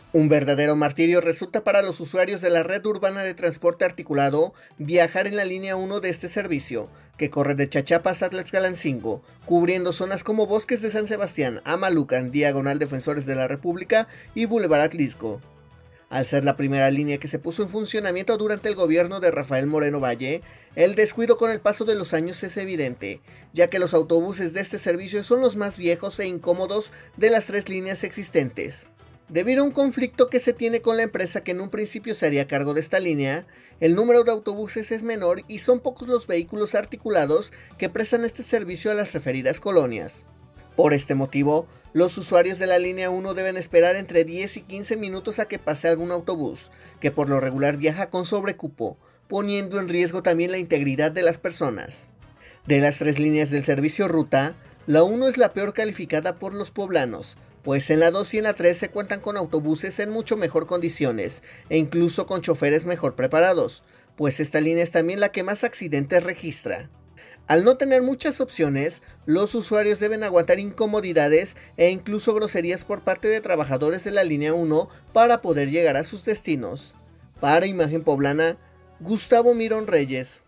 Un verdadero martirio resulta para los usuarios de la red urbana de transporte articulado viajar en la línea 1 de este servicio, que corre de Chachapas a Tlaxcalancingo, cubriendo zonas como Bosques de San Sebastián, Amalucan, Diagonal Defensores de la República y Boulevard Atlisco. Al ser la primera línea que se puso en funcionamiento durante el gobierno de Rafael Moreno Valle, el descuido con el paso de los años es evidente, ya que los autobuses de este servicio son los más viejos e incómodos de las tres líneas existentes. Debido a un conflicto que se tiene con la empresa que en un principio se haría cargo de esta línea, el número de autobuses es menor y son pocos los vehículos articulados que prestan este servicio a las referidas colonias. Por este motivo, los usuarios de la línea 1 deben esperar entre 10 y 15 minutos a que pase algún autobús, que por lo regular viaja con sobrecupo, poniendo en riesgo también la integridad de las personas. De las tres líneas del servicio ruta, la 1 es la peor calificada por los poblanos, pues en la 2 y en la 3 se cuentan con autobuses en mucho mejor condiciones, e incluso con choferes mejor preparados, pues esta línea es también la que más accidentes registra. Al no tener muchas opciones, los usuarios deben aguantar incomodidades e incluso groserías por parte de trabajadores de la línea 1 para poder llegar a sus destinos. Para Imagen Poblana, Gustavo Mirón Reyes.